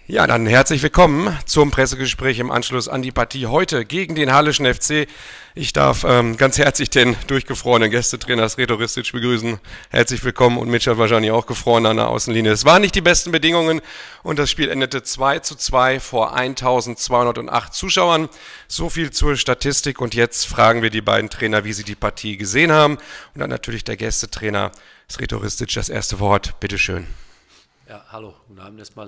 Ja, dann herzlich willkommen zum Pressegespräch im Anschluss an die Partie heute gegen den Halleschen FC. Ich darf ganz herzlich den durchgefrorenen Gästetrainer Sreto Ristic begrüßen. Herzlich willkommen und Mitch hat wahrscheinlich auch gefroren an der Außenlinie. Es waren nicht die besten Bedingungen und das Spiel endete 2:2 vor 1208 Zuschauern. So viel zur Statistik und jetzt fragen wir die beiden Trainer, wie sie die Partie gesehen haben. Und dann natürlich der Gästetrainer Sreto Ristic, das erste Wort. Bitteschön. Ja, hallo, guten Abend erstmal.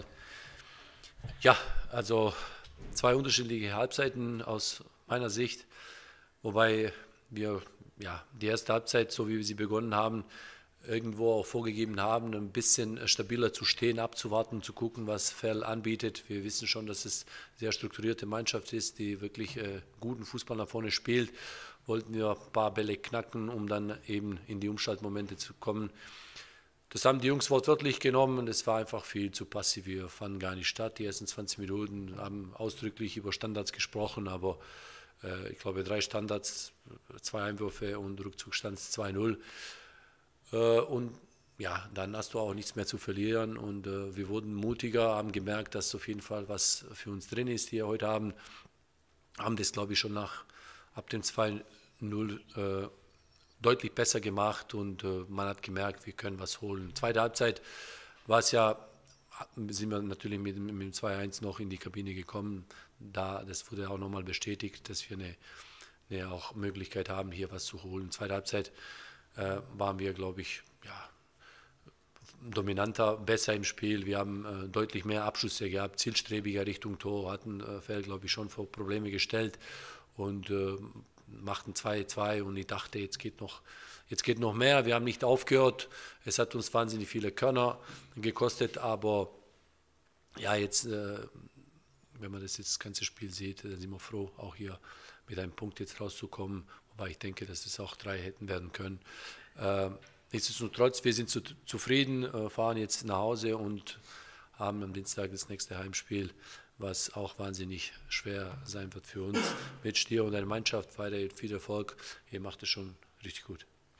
Ja, also zwei unterschiedliche Halbzeiten aus meiner Sicht, wobei wir die erste Halbzeit, so wie wir sie begonnen haben, irgendwo auch vorgegeben haben, ein bisschen stabiler zu stehen, abzuwarten, zu gucken, was Ferl anbietet. Wir wissen schon, dass es eine sehr strukturierte Mannschaft ist, die wirklich guten Fußball nach vorne spielt. Wollten wir ein paar Bälle knacken, um dann eben in die Umschaltmomente zu kommen. Das haben die Jungs wortwörtlich genommen und es war einfach viel zu passiv. Wir fanden gar nicht statt. Die ersten 20 Minuten haben ausdrücklich über Standards gesprochen, aber ich glaube 3 Standards, 2 Einwürfe und Rückzug stand 2:0. Und ja, dann hast du auch nichts mehr zu verlieren und wir wurden mutiger, haben gemerkt, dass auf jeden Fall was für uns drin ist hier heute Abend. Haben das, glaube ich, schon ab dem 2:0 deutlich besser gemacht und man hat gemerkt, wir können was holen. Zweite Halbzeit war es ja, sind wir natürlich mit dem 2:1 noch in die Kabine gekommen. Das wurde auch nochmal bestätigt, dass wir eine auch Möglichkeit haben, hier was zu holen. Zweite Halbzeit waren wir, glaube ich, dominanter, besser im Spiel. Wir haben deutlich mehr Abschlüsse gehabt, zielstrebiger Richtung Tor, hatten Ferl, glaube ich, schon vor Probleme gestellt und machten 2:2 und ich dachte, jetzt geht noch mehr. Wir haben nicht aufgehört. Es hat uns wahnsinnig viele Körner gekostet, aber ja, jetzt, wenn man das ganze Spiel sieht, dann sind wir froh, auch hier mit einem Punkt jetzt rauszukommen, wobei ich denke, dass es auch 3 hätten werden können. Nichtsdestotrotz, wir sind zufrieden, fahren jetzt nach Hause und haben am Dienstag das nächste Heimspiel, was auch wahnsinnig schwer sein wird für uns. Mit dir und deiner Mannschaft weiter viel Erfolg. Ihr macht es schon richtig gut.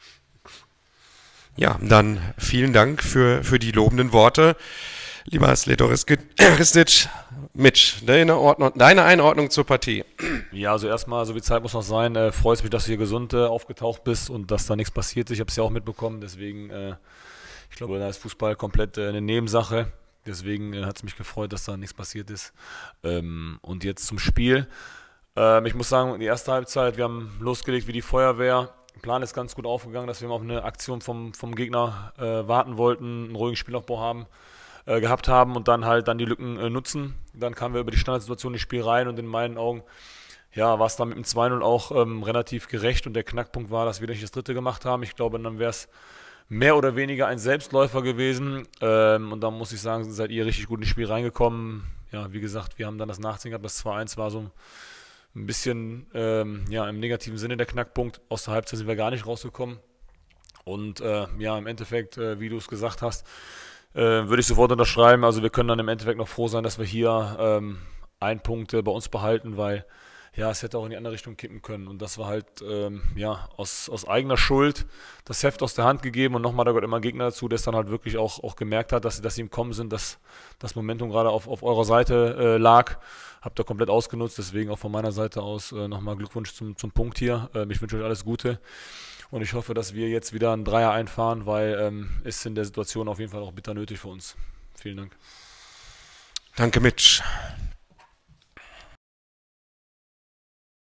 Ja, dann vielen Dank für die lobenden Worte. Lieber Sreto Ristic, Mitch, deine Einordnung zur Partie. Ja, also erstmal, so viel Zeit muss noch sein. Freut mich, dass du hier gesund aufgetaucht bist und dass da nichts passiert ist. Ich habe es ja auch mitbekommen, deswegen, ich glaube, da ist Fußball komplett eine Nebensache. Deswegen hat es mich gefreut, dass da nichts passiert ist. Und jetzt zum Spiel. Ich muss sagen, die erste Halbzeit, wir haben losgelegt wie die Feuerwehr. Der Plan ist ganz gut aufgegangen, dass wir auf eine Aktion vom Gegner warten wollten, einen ruhigen Spielaufbau gehabt haben und dann die Lücken nutzen. Dann kamen wir über die Standardsituation ins Spiel rein und in meinen Augen war es dann mit dem 2:0 auch relativ gerecht und der Knackpunkt war, dass wir nicht das dritte gemacht haben. Ich glaube, dann wäre es mehr oder weniger ein Selbstläufer gewesen und da muss ich sagen, seid ihr richtig gut ins Spiel reingekommen. Ja, wie gesagt, wir haben dann das Nachziehen gehabt, das 2:1 war so ein bisschen im negativen Sinne der Knackpunkt. Aus der Halbzeit sind wir gar nicht rausgekommen und im Endeffekt, wie du es gesagt hast, würde ich sofort unterschreiben. Also wir können dann im Endeffekt noch froh sein, dass wir hier 1 Punkt bei uns behalten, weil es hätte auch in die andere Richtung kippen können. Und das war halt aus eigener Schuld das Heft aus der Hand gegeben. Und nochmal, da gehört immer ein Gegner dazu, der es dann halt wirklich auch gemerkt hat, dass sie im Kommen sind, dass das Momentum gerade auf eurer Seite lag. Habt ihr komplett ausgenutzt. Deswegen auch von meiner Seite aus nochmal Glückwunsch zum Punkt hier. Ich wünsche euch alles Gute. Und ich hoffe, dass wir jetzt wieder einen Dreier einfahren, weil es in der Situation auf jeden Fall auch bitter nötig für uns. Vielen Dank. Danke, Mitch.